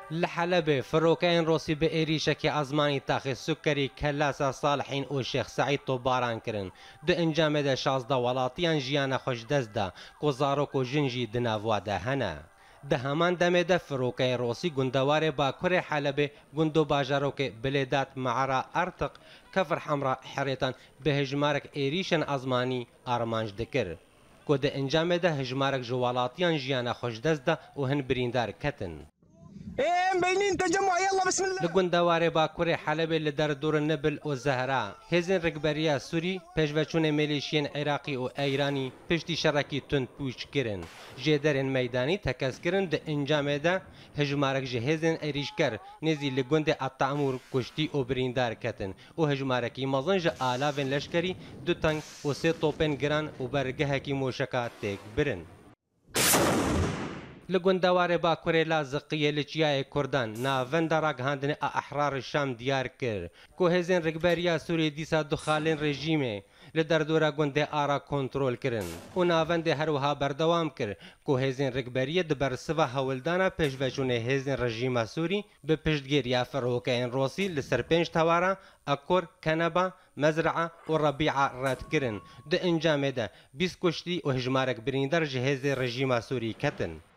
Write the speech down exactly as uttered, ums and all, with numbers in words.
لحلب فروكين روسي بإيريشكي أزماني تاخي سكري كلاسة صالحين و شيخ سعيد طوباران كرن دو انجام دا شازده ولاتيان جيانا خوش دزدا كوزاروك و جنجي دنافوا دا هنا ده همان دمه ده فروكي روسي گندوار باكور حلب گندو باجاروك بلدات معرا ارتق كفر حمراء حريتان بهجمارك إيريشن أزماني أرمانج دكر كو ده انجام ده هجمارك جوالاتيان جيانا خوش دزدا و هن بريندار كتن ايه مبينين تجمع يلا بسم الله لگوندواره باکوری حلب لدر دور نبل و زهرا هزین رگبریا سوری پشوچون ملیشین عراقی و ایرانی پشتی شرکی تند پوچ کرن جدرن میدانی تکس کرن ده انجام ده هجمارک جهزن ایریشکر نزی لگوند التعمور کشتی و بریندار کتن و هجمارکی مزنج آلاوین لشکری دو تنگ و سه توپن گران و برگه کی موشکا تک برن لگوندوار باکوری لازقیه لچیای کردان ناوند راگهاندن احرار شام دیار کر کو هزین رگبریا سوری دیسا دخالین رژیمه لدر دورا گنده آرا کنترول کرن و ناوند هروها بردوام کر کو هزین رگبریه دبر سوا هولدانا پیشوچون هزین رژیم سوری به پشتگیریا فروکین روسی لسر پنج توارا اکور کنبا مزرعه و ربیعه رد کرن ده انجام ده بیس کشتی و هجمارک بریندر جهاز رژیم سوری کتن